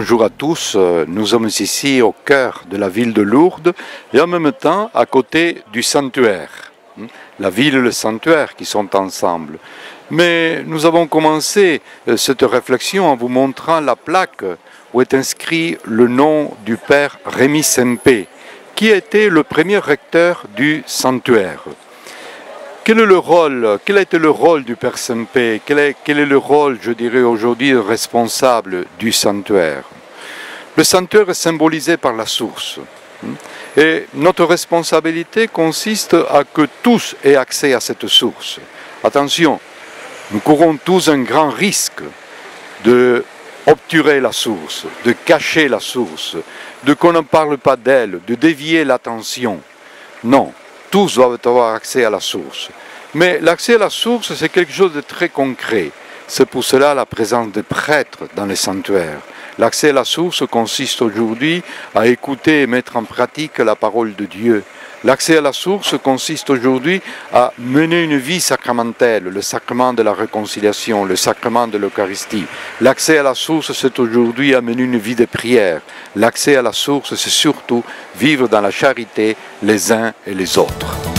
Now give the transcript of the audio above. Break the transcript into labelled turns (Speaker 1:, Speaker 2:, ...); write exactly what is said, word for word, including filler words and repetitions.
Speaker 1: Bonjour à tous, nous sommes ici au cœur de la ville de Lourdes et en même temps à côté du sanctuaire. La ville et le sanctuaire qui sont ensemble. Mais nous avons commencé cette réflexion en vous montrant la plaque où est inscrit le nom du père Rémy Sempé, qui était le premier recteur du sanctuaire. Quel est le rôle, quel a été le rôle du père Sempé? Quel est, quel est le rôle, je dirais aujourd'hui, responsable du sanctuaire? Le sanctuaire est symbolisé par la source. Et notre responsabilité consiste à que tous aient accès à cette source. Attention, nous courons tous un grand risque de obturer la source, de cacher la source, de qu'on ne parle pas d'elle, de dévier l'attention. Non. Tous doivent avoir accès à la source. Mais l'accès à la source, c'est quelque chose de très concret. C'est pour cela la présence des prêtres dans les sanctuaires. L'accès à la source consiste aujourd'hui à écouter et mettre en pratique la parole de Dieu. L'accès à la source consiste aujourd'hui à mener une vie sacramentelle, le sacrement de la réconciliation, le sacrement de l'Eucharistie. L'accès à la source, c'est aujourd'hui à mener une vie de prière. L'accès à la source, c'est surtout vivre dans la charité les uns et les autres.